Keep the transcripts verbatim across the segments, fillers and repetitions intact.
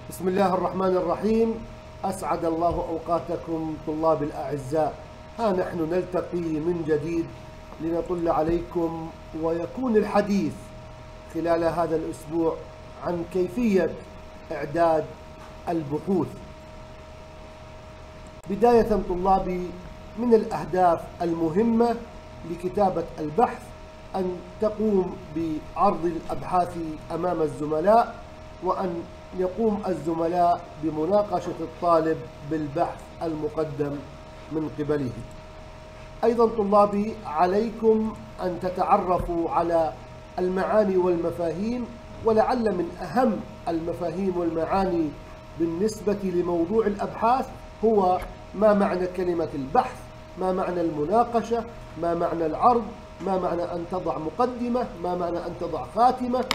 بسم الله الرحمن الرحيم. أسعد الله أوقاتكم طلاب الأعزاء. ها نحن نلتقي من جديد لنطل عليكم، ويكون الحديث خلال هذا الأسبوع عن كيفية إعداد البحوث. بداية طلابي، من الأهداف المهمة لكتابة البحث أن تقوم بعرض الأبحاث أمام الزملاء، وأن يقوم الزملاء بمناقشة الطالب بالبحث المقدم من قبله. أيضا طلابي، عليكم أن تتعرفوا على المعاني والمفاهيم، ولعل من أهم المفاهيم والمعاني بالنسبة لموضوع الأبحاث هو ما معنى كلمة البحث، ما معنى المناقشة، ما معنى العرض، ما معنى أن تضع مقدمة، ما معنى أن تضع خاتمة،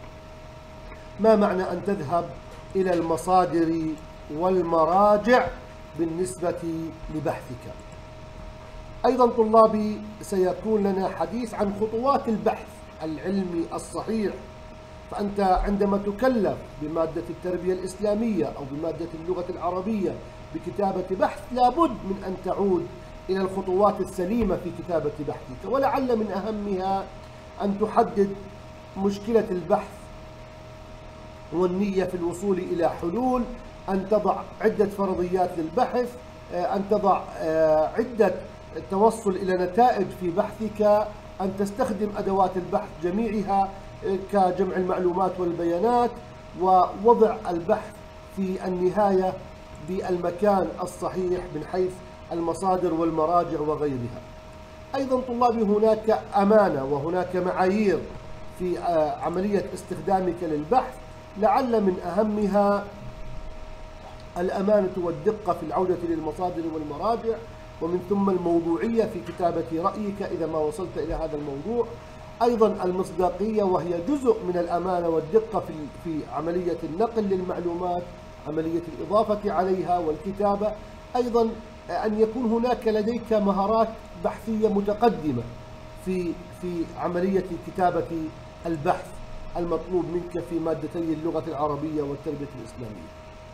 ما معنى أن تذهب إلى المصادر والمراجع بالنسبة لبحثك. أيضا طلابي، سيكون لنا حديث عن خطوات البحث العلمي الصحيح. فأنت عندما تكلف بمادة التربية الإسلامية أو بمادة اللغة العربية بكتابة بحث، لابد من أن تعود إلى الخطوات السليمة في كتابة بحثك، ولعل من أهمها أن تحدد مشكلة البحث والنية في الوصول إلى حلول، أن تضع عدة فرضيات للبحث، أن تضع عدة توصل إلى نتائج في بحثك، أن تستخدم أدوات البحث جميعها كجمع المعلومات والبيانات، ووضع البحث في النهاية بالمكان الصحيح من حيث المصادر والمراجع وغيرها. أيضا طلابي، هناك أمانة وهناك معايير في عملية استخدامك للبحث، لعل من أهمها الأمانة والدقة في العودة للمصادر والمراجع، ومن ثم الموضوعية في كتابة رأيك إذا ما وصلت إلى هذا الموضوع. أيضا المصداقية، وهي جزء من الأمانة والدقة في في عملية النقل للمعلومات، عملية الإضافة عليها والكتابة. أيضا أن يكون هناك لديك مهارات بحثية متقدمة في في عملية كتابة البحث المطلوب منك في مادتي اللغة العربية والتربية الإسلامية.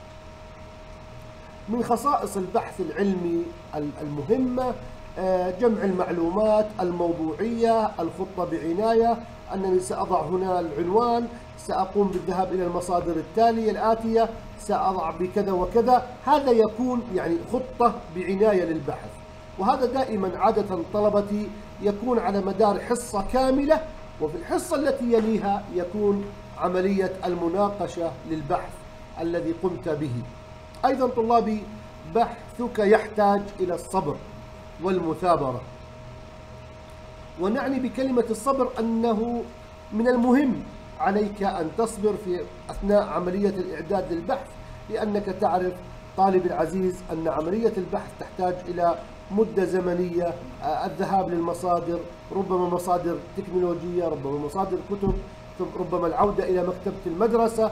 من خصائص البحث العلمي المهمة جمع المعلومات، الموضوعية، الخطة بعناية، أنني سأضع هنا العنوان، سأقوم بالذهاب إلى المصادر التالية الآتية، سأضع بكذا وكذا. هذا يكون يعني خطة بعناية للبحث، وهذا دائما عادة طلبتي يكون على مدار حصة كاملة، وفي الحصة التي يليها يكون عملية المناقشة للبحث الذي قمت به. أيضا طلابي، بحثك يحتاج إلى الصبر والمثابرة، ونعني بكلمة الصبر أنه من المهم عليك أن تصبر في أثناء عملية الإعداد للبحث، لأنك تعرف طالب العزيز أن عملية البحث تحتاج إلى مدة زمنية، الذهاب للمصادر، ربما مصادر تكنولوجية، ربما مصادر كتب، ربما العودة إلى مكتبة المدرسة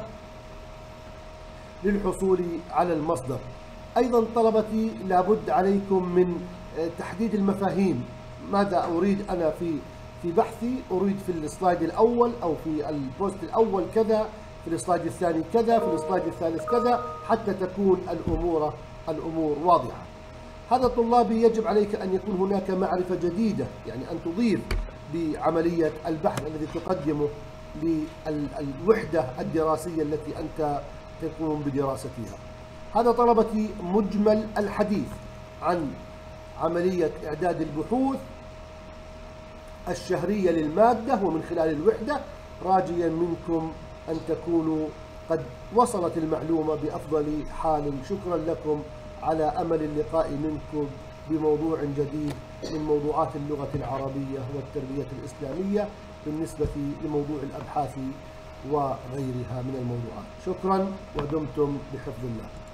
للحصول على المصدر. أيضا طلبتي، لابد عليكم من تحديد المفاهيم. ماذا أريد أنا في في بحثي؟ أريد في السلايد الأول أو في البوست الأول كذا، في السلايد الثاني كذا، في السلايد الثالث كذا، حتى تكون الأمور الأمور واضحة. هذا طلابي، يجب عليك أن يكون هناك معرفة جديدة، يعني أن تضيف بعملية البحث الذي تقدمه للوحدة الدراسية التي أنت تقوم بدراستها. هذا طلبتي مجمل الحديث عن عملية إعداد البحوث الشهرية للمادة ومن خلال الوحدة، راجيا منكم أن تكونوا قد وصلت المعلومة بأفضل حال. شكرا لكم، على أمل اللقاء منكم بموضوع جديد من موضوعات اللغة العربية والتربية الإسلامية بالنسبة لموضوع الأبحاث وغيرها من الموضوعات. شكرا، ودمتم بحفظ الله.